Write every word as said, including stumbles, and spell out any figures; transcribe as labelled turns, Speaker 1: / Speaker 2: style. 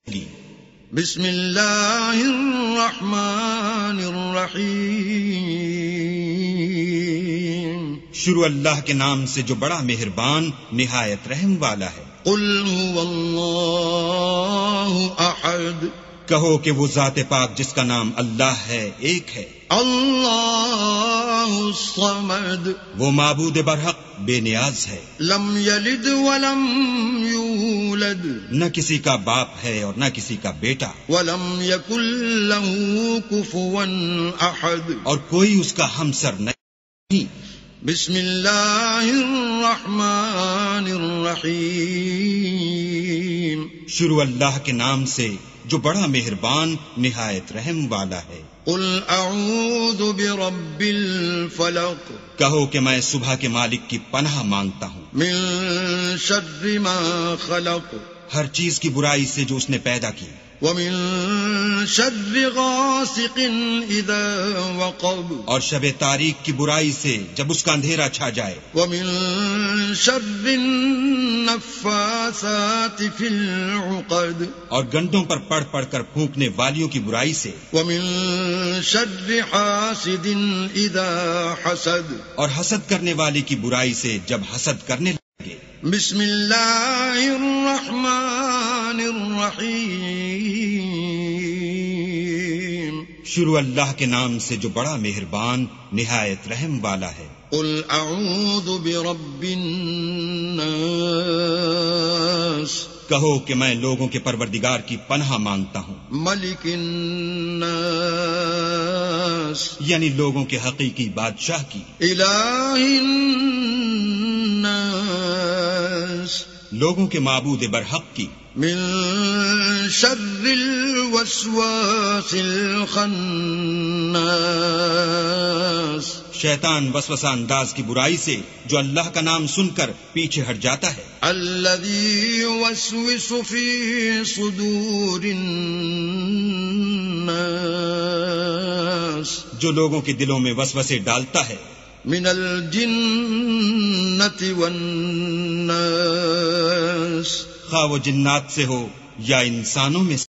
Speaker 1: بسم اللہ الرحمن الرحیم،
Speaker 2: شروع اللہ کے نام سے جو بڑا مہربان نہایت رحم والا ہے۔
Speaker 1: قل هو اللہ احد،
Speaker 2: کہو کہ وہ ذات پاک جس کا نام اللہ ہے ایک ہے۔
Speaker 1: اللہ الصمد،
Speaker 2: وہ معبود برحق بے نیاز ہے۔
Speaker 1: لم یلد ولم یولد،
Speaker 2: نہ کسی کا باپ ہے اور نہ کسی کا بیٹا،
Speaker 1: ولم یکن له کفوا احد،
Speaker 2: اور کوئی اس کا ہمسر نہیں۔
Speaker 1: بسم اللہ الرحمن الرحیم،
Speaker 2: شروع اللہ کے نام سے جو بڑا مہربان نہایت رحم والا ہے۔
Speaker 1: قل اعوذ برب الفلق،
Speaker 2: کہو کہ میں صبح کے مالک کی پناہ مانگتا ہوں،
Speaker 1: من شر ما خلق،
Speaker 2: ہر چیز کی برائی سے جو اس نے پیدا کی،
Speaker 1: ومن شر غاسق اذا وقب،
Speaker 2: اور شب تاریک کی برائی سے جب اس کا اندھیرا چھا جائے،
Speaker 1: ومن شر النفاثات فی العقد،
Speaker 2: اور گنڈوں پر پڑھ پڑھ کر پھونکنے والیوں کی برائی سے،
Speaker 1: ومن شر حاسد اذا حسد،
Speaker 2: اور حسد کرنے والے کی برائی سے جب حسد کرنے لگے۔
Speaker 1: بسم اللہ الرحمن الرحیم،
Speaker 2: شروع اللہ کے نام سے جو بڑا مہربان نہایت رحم والا ہے۔
Speaker 1: قل اعوذ برب الناس،
Speaker 2: کہو کہ میں لوگوں کے پروردگار کی پناہ مانگتا ہوں،
Speaker 1: ملک الناس،
Speaker 2: یعنی لوگوں کے حقیقی بادشاہ کی،
Speaker 1: الہ الناس،
Speaker 2: لوگوں کے معبود برحق کی،
Speaker 1: من شر الوسواس الخناس،
Speaker 2: شیطان وسوسہ انداز کی برائی سے جو اللہ کا نام سن کر پیچھے ہٹ جاتا ہے،
Speaker 1: الذی یوسوس فی صدور الناس،
Speaker 2: جو لوگوں کے دلوں میں وسوسے ڈالتا ہے،
Speaker 1: من الجنۃ والناس،
Speaker 2: خواہ وہ جنات سے ہو یا انسانوں میں سے۔